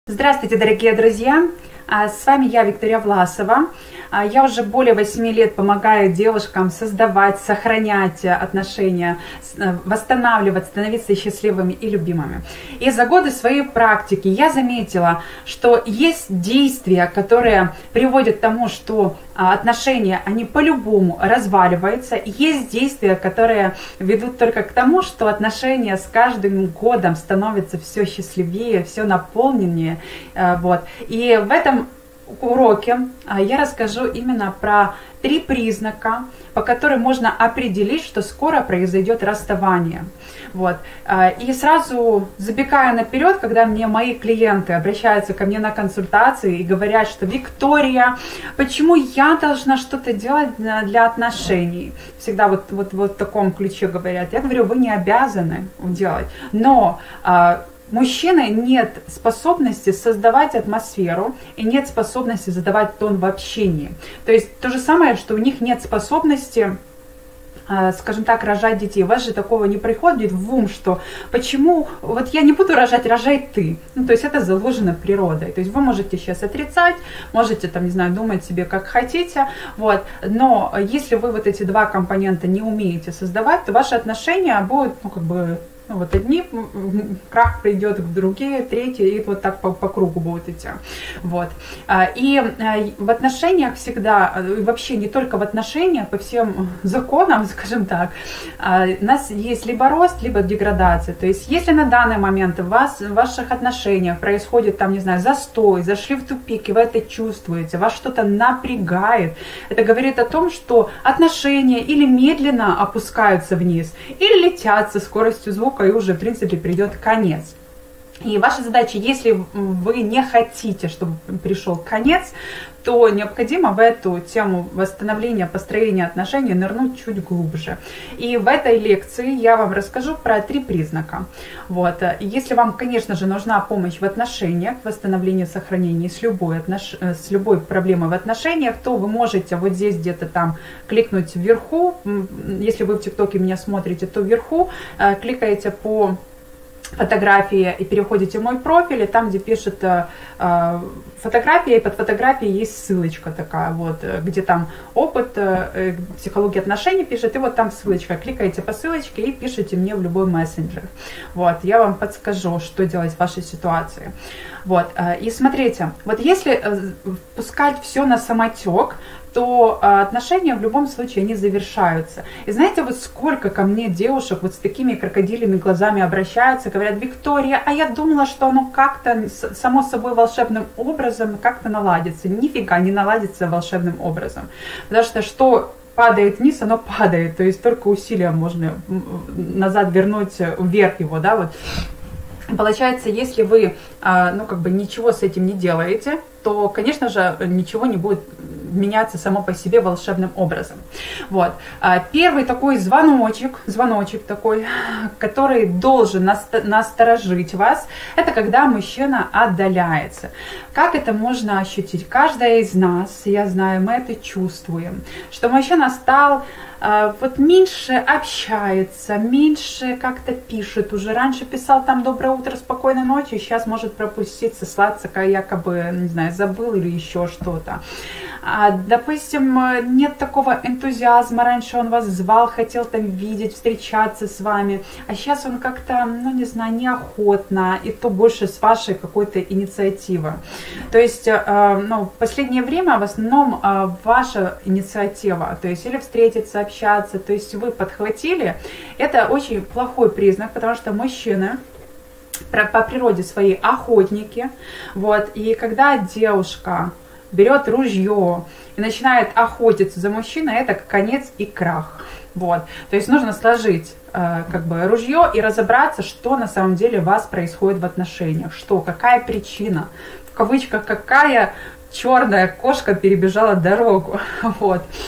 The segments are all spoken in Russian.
Здравствуйте, дорогие друзья! С вами я, Виктория Власова. Я уже более 8 лет помогаю девушкам создавать, сохранять отношения, восстанавливать, становиться счастливыми и любимыми. И за годы своей практики я заметила, что есть действия, которые приводят к тому, что отношения, они по-любому разваливаются. Есть действия, которые ведут только к тому, что отношения с каждым годом становятся все счастливее, все наполненнее. Вот. И в этом уроке я расскажу именно про 3 признака, по которым можно определить, что скоро произойдет расставание. Вот. И сразу забегая наперед, когда мои клиенты обращаются ко мне на консультации и говорят, что Виктория, почему я должна что-то делать для отношений? Всегда вот в таком ключе говорят. Я говорю, вы не обязаны делать, но мужчины нет способности создавать атмосферу и нет способности задавать тон в общении. То есть то же самое, что у них нет способности, скажем так, рожать детей. У вас же такого не приходит в ум, что почему вот я не буду рожать, рожай ты. Ну, то есть это заложено природой. То есть вы можете сейчас отрицать, можете там, не знаю, думать себе как хотите, вот. Но если вы вот эти 2 компонента не умеете создавать, то ваши отношения будут, вот одни, крах придет к другие, третьи, и вот так по кругу будут идти. Вот. И в отношениях всегда, вообще не только в отношениях, по всем законам, скажем так, у нас есть либо рост, либо деградация. То есть если на данный момент в ваших отношениях происходит, там, не знаю, застой, зашли в тупик, и вы это чувствуете, вас что-то напрягает, это говорит о том, что отношения или медленно опускаются вниз, или летят со скоростью звука, и уже, в принципе, придет конец. И ваша задача, если вы не хотите, чтобы пришел конец, то необходимо в эту тему восстановления, построения отношений нырнуть чуть глубже. И в этой лекции я вам расскажу про 3 признака. Вот. Если вам, конечно же, нужна помощь в отношениях, восстановлении, сохранении с любой проблемой в отношениях, то вы можете вот здесь где-то там кликнуть вверху. Если вы в ТикТоке меня смотрите, то вверху кликаете по фотографии и переходите в мой профиль, и там, где пишет фотография, и под фотографией есть ссылочка такая, вот, где там опыт психологии отношений пишет, и вот там ссылочка, кликаете по ссылочке и пишите мне в любой мессенджер. Вот, я вам подскажу, что делать в вашей ситуации. Вот, и смотрите, вот если пускать все на самотек, то отношения в любом случае не завершаются. И знаете, вот сколько ко мне девушек вот с такими крокодильями глазами обращаются, говорят: Виктория, а я думала, что оно как-то само собой волшебным образом как-то наладится. Нифига не наладится волшебным образом. Потому что падает вниз, оно падает. То есть только усилием можно назад вернуть вверх его, да, вот. Получается, если вы, ничего с этим не делаете, то, конечно же, ничего не будет меняться само по себе волшебным образом. Вот. Первый такой звоночек такой, который должен насторожить вас, это когда мужчина отдаляется. Как это можно ощутить? Каждая из нас, я знаю, мы это чувствуем, что мужчина стал вот меньше общается, меньше как-то пишет. Уже раньше писал там «доброе утро, спокойной ночи», сейчас может пропустить, сослаться, якобы, не знаю, забыл или еще что-то. Допустим, нет такого энтузиазма. Раньше он вас звал, хотел там видеть, встречаться с вами, а сейчас он как-то, неохотно, и то больше с вашей какой-то инициативы. То есть, в последнее время в основном ваша инициатива, то есть или встретиться, общаться, то есть вы подхватили, это очень плохой признак, потому что мужчины по природе своей охотники, вот, и когда девушка берет ружье и начинает охотиться за мужчиной, это конец и крах. Вот. То есть нужно сложить ружье и разобраться, что на самом деле у вас происходит в отношениях, какая причина, в кавычках, какая черная кошка перебежала дорогу. Вот.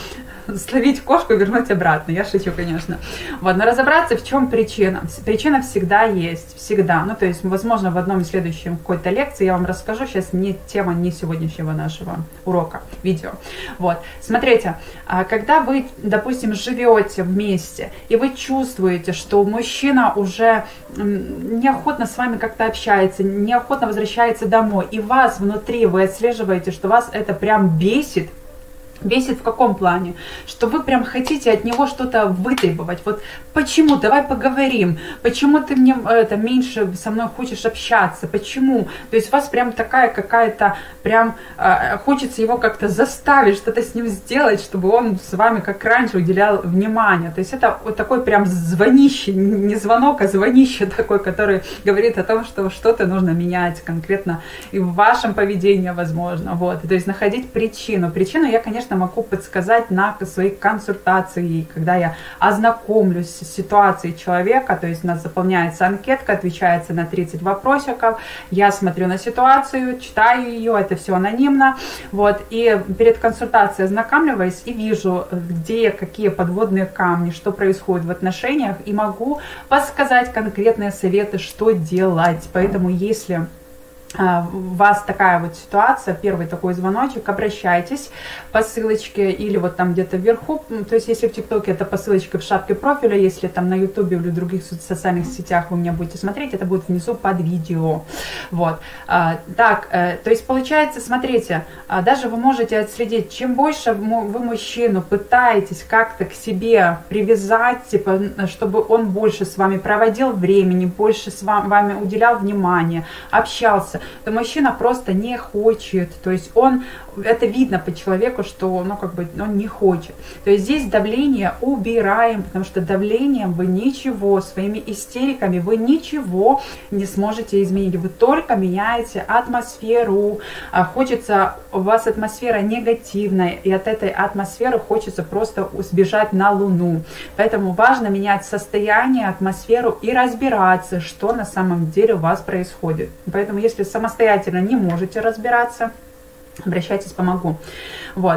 словить кошку и вернуть обратно. Я шучу, конечно. Вот, но разобраться, в чем причина. Причина всегда есть, всегда. Ну, то есть, возможно, в одном из следующих какой-то лекции я вам расскажу. Сейчас не тема не сегодняшнего нашего урока, видео. Вот, смотрите, когда вы, допустим, живете вместе, и вы чувствуете, что мужчина уже неохотно с вами как-то общается, неохотно возвращается домой, и вас внутри, вы отслеживаете, что вас это прям бесит. Бесит в каком плане? Что вы прям хотите от него что-то вытребовать. Вот почему? Давай поговорим. Почему ты мне меньше со мной хочешь общаться? Почему? То есть у вас прям такая какая-то, прям хочется его как-то заставить, что-то с ним сделать, чтобы он с вами как раньше уделял внимание. То есть это вот такой прям звонище, не звонок, а звонище такой, который говорит о том, что что-то нужно менять конкретно и в вашем поведении, возможно. Вот. То есть находить причину. Причину я, конечно, могу подсказать на своей консультации, когда я ознакомлюсь с ситуацией человека, то есть у нас заполняется анкетка, отвечается на 30 вопросиков, я смотрю на ситуацию, читаю ее, это все анонимно, вот, и перед консультацией ознакомливаюсь и вижу, где какие подводные камни, что происходит в отношениях, и могу подсказать конкретные советы, что делать. Поэтому если у вас такая вот ситуация, первый такой звоночек, обращайтесь по ссылочке или вот там где-то вверху, то есть если в ТикТоке это по ссылочке в шапке профиля, если там на Ютубе или в других социальных сетях вы меня будете смотреть, это будет внизу под видео. Вот. Так, то есть получается, смотрите, даже вы можете отследить, чем больше вы мужчину пытаетесь как-то к себе привязать, типа, чтобы он больше с вами проводил времени, больше с вами уделял внимание, общался, то мужчина просто не хочет, то есть он, это видно по человеку, что, ну, как бы, он не хочет. То есть здесь давление убираем, потому что давлением вы ничего, своими истериками вы ничего не сможете изменить, вы только меняете атмосферу, хочется, у вас атмосфера негативная, и от этой атмосферы хочется просто сбежать на Луну. Поэтому важно менять состояние, атмосферу и разбираться, что на самом деле у вас происходит. Поэтому если самостоятельно не можете разбираться, обращайтесь, помогу. Вот.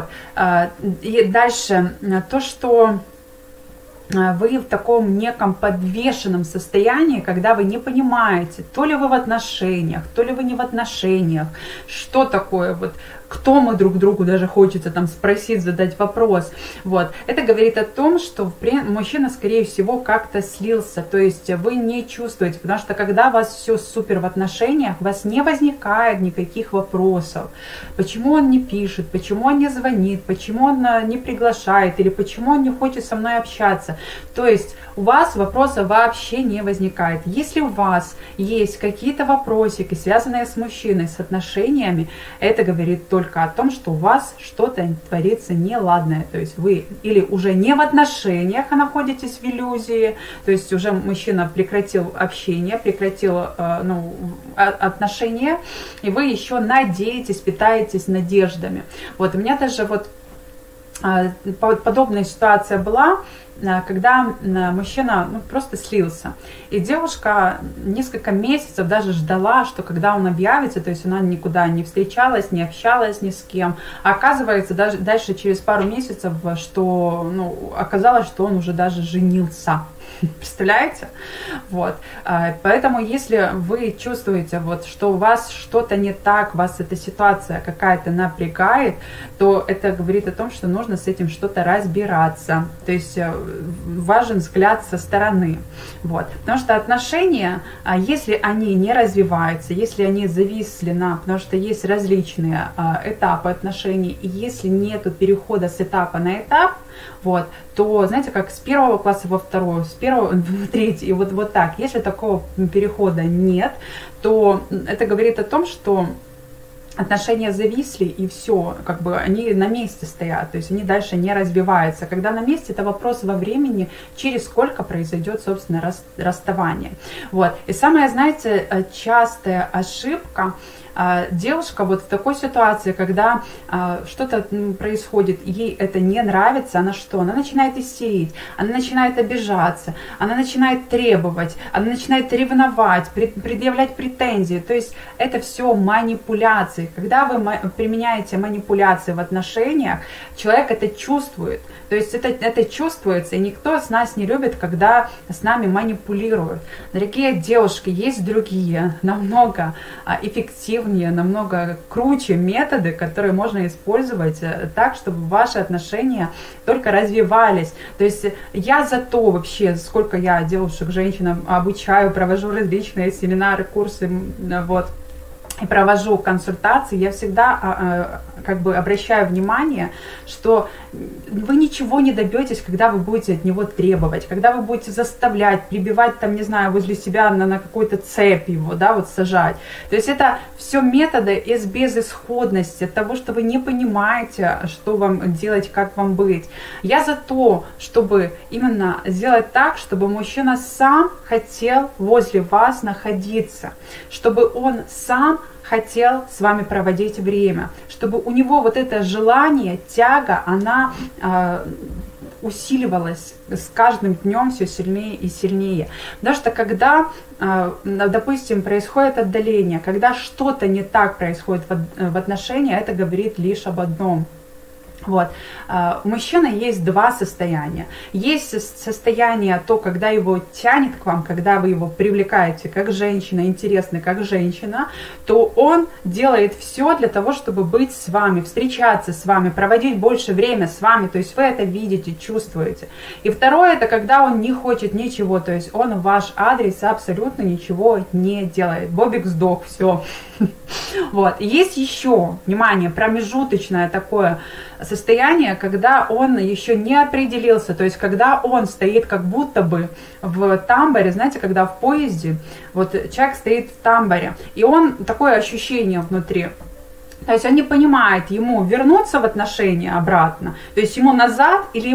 И дальше то, что вы в таком неком подвешенном состоянии, когда вы не понимаете, то ли вы в отношениях, то ли вы не в отношениях, что такое, вот, кто мы друг другу, даже хочется там спросить, задать вопрос. Вот. Это говорит о том, что мужчина, скорее всего, как-то слился, то есть вы не чувствуете, потому что когда у вас все супер в отношениях, у вас не возникает никаких вопросов. Почему он не пишет, почему он не звонит, почему он не приглашает, или почему он не хочет со мной общаться. То есть у вас вопросов вообще не возникает. Если у вас есть какие-то вопросики, связанные с мужчиной, с отношениями, это говорит только о том, что у вас что-то творится неладное. То есть вы или уже не в отношениях, а находитесь в иллюзии, то есть уже мужчина прекратил общение, прекратил отношения, и вы еще надеетесь, питаетесь надеждами. Вот у меня даже вот подобная ситуация была, когда мужчина просто слился. И девушка несколько месяцев даже ждала, что когда он объявится, то есть она никуда не встречалась, не общалась ни с кем. А оказывается, даже дальше через пару месяцев, что оказалось, что он уже даже женился. Представляете? Вот. Поэтому, если вы чувствуете, вот, что у вас что-то не так, вас эта ситуация какая-то напрягает, то это говорит о том, что нужно с этим что-то разбираться. То есть важен взгляд со стороны. Вот. Потому что отношения, если они не развиваются, если они зависли потому что есть различные этапы отношений, и если нету перехода с этапа на этап, вот, то, знаете, как с первого класса во второй, с первого в третий, и вот так. Если такого перехода нет, то это говорит о том, что отношения зависли, и все, как бы они на месте стоят, то есть они дальше не развиваются. Когда на месте, это вопрос во времени, через сколько произойдет, собственно, расставание. Вот. И самая, знаете, частая ошибка, девушка вот в такой ситуации, когда что-то происходит, ей это не нравится, она что? Она начинает истерить, она начинает обижаться, она начинает требовать, она начинает ревновать, предъявлять претензии. То есть это все манипуляции. Когда вы применяете манипуляции в отношениях, человек это чувствует. То есть это чувствуется, и никто с нас не любит, когда с нами манипулируют. Дорогие девушки, есть другие, намного эффективнее, намного круче методы, которые можно использовать так, чтобы ваши отношения только развивались. То есть я за то вообще, сколько я девушек, женщин обучаю, провожу различные семинары, курсы, вот, и провожу консультации, я всегда как бы обращаю внимание, что вы ничего не добьетесь, когда вы будете от него требовать, когда вы будете заставлять, прибивать там, не знаю, возле себя на какой-то цепь его, да, вот сажать. То есть это все методы из безысходности, от того, что вы не понимаете, что вам делать, как вам быть. Я за то, чтобы именно сделать так, чтобы мужчина сам хотел возле вас находиться, чтобы он сам хотел с вами проводить время, чтобы у него вот это желание, тяга, она усиливалась с каждым днем все сильнее и сильнее. Потому что когда, допустим, происходит отдаление, когда что-то не так происходит в отношениях, это говорит лишь об одном. Вот. У мужчины есть два состояния. Есть состояние то, когда его тянет к вам, когда вы его привлекаете как женщина, интересны как женщина, то он делает все для того, чтобы быть с вами, встречаться с вами, проводить больше время с вами, то есть вы это видите, чувствуете. И второе, это когда он не хочет ничего, то есть он в ваш адрес абсолютно ничего не делает. Бобик сдох, все. Вот. И есть еще, внимание, промежуточное такое состояние, когда он еще не определился, то есть когда он стоит как будто бы в тамбуре, знаете, когда в поезде, вот человек стоит в тамбуре, и он, такое ощущение внутри, то есть он не понимает, ему вернуться в отношения обратно, то есть ему назад, или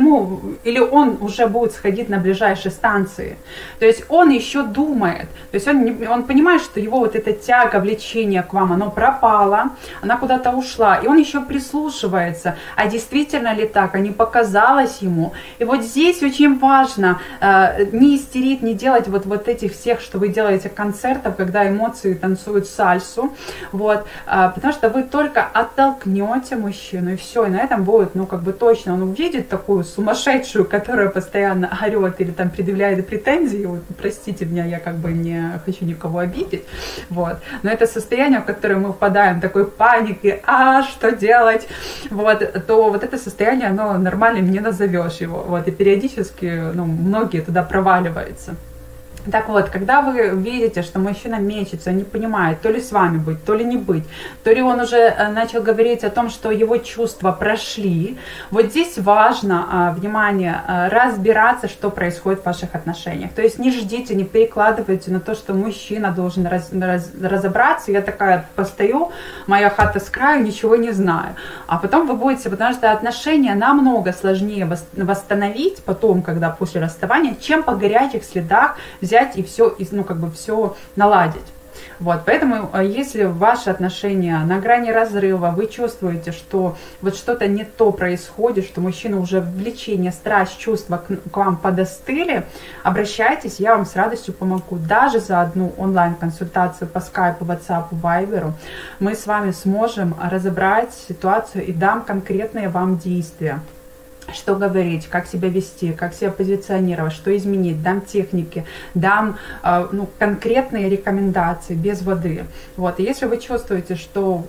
он уже будет сходить на ближайшей станции. То есть он еще думает, то есть он понимает, что его вот эта тяга, влечение к вам, оно пропало, она куда-то ушла, и он еще прислушивается, а действительно ли так, а не показалось ему. И вот здесь очень важно не истерить, не делать вот этих всех, что вы делаете концертов, когда эмоции танцуют сальсу, вот, потому что вы только оттолкнете мужчину, и все, и на этом будет, ну, как бы точно, он увидит такую сумасшедшую, которая постоянно орет или там предъявляет претензии, вот, простите меня, я как бы не хочу никого обидеть, вот, но это состояние, в которое мы впадаем, такой паники, что делать, вот, то вот это состояние, оно нормальным не назовешь его, вот, и периодически, ну, многие туда проваливаются. Так вот, когда вы видите, что мужчина мечется, не понимает, то ли с вами быть, то ли не быть, то ли он уже начал говорить о том, что его чувства прошли, вот здесь важно, внимание, разбираться, что происходит в ваших отношениях. То есть не ждите, не перекладывайте на то, что мужчина должен разобраться. Я такая постою, моя хата с краю, ничего не знаю. А потом вы будете, потому что отношения намного сложнее восстановить потом, когда после расставания, чем по горячих следах взять и все, ну, как бы все наладить. Вот, поэтому, если ваши отношения на грани разрыва, вы чувствуете, что вот что-то не то происходит, что мужчина уже влечение, страсть, чувства к вам подостыли, обращайтесь, я вам с радостью помогу. Даже за одну онлайн-консультацию по скайпу, ватсапу, вайберу мы с вами сможем разобрать ситуацию и дам конкретные вам действия. Что говорить, как себя вести, как себя позиционировать, что изменить, дам техники, дам конкретные рекомендации без воды. Вот. И если вы чувствуете, что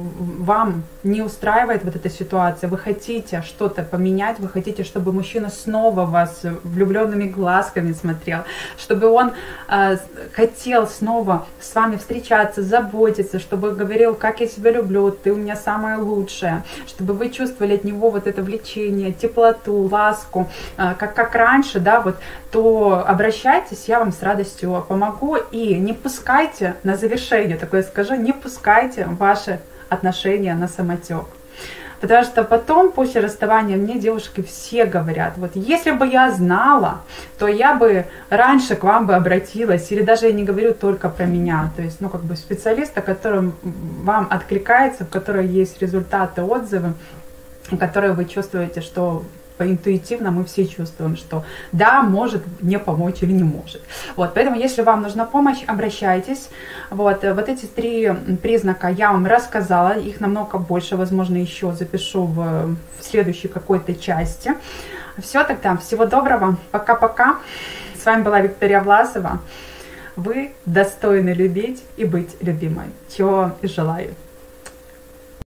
вам не устраивает вот эта ситуация, вы хотите что-то поменять, вы хотите, чтобы мужчина снова вас влюбленными глазками смотрел, чтобы он хотел снова с вами встречаться, заботиться, чтобы говорил, как я тебя люблю, ты у меня самая лучшая, чтобы вы чувствовали от него вот это влечение, теплоту, ласку, как раньше, да, вот, то обращайтесь, я вам с радостью помогу, и не пускайте, на завершение такое скажу, не пускайте ваши отношения на самотек. Потому что потом, после расставания, мне девушки все говорят, вот если бы я знала, то я бы раньше к вам бы обратилась, или даже я не говорю только про меня, то есть, ну, как бы специалиста, который вам откликается, в которой есть результаты, отзывы, которые вы чувствуете, что интуитивно мы все чувствуем, что да, может мне помочь или не может. Вот, поэтому, если вам нужна помощь, обращайтесь. Вот эти 3 признака я вам рассказала, их намного больше, возможно, еще запишу в следующей какой-то части. Все, тогда, всего доброго, пока-пока. С вами была Виктория Власова. Вы достойны любить и быть любимой, чего и желаю.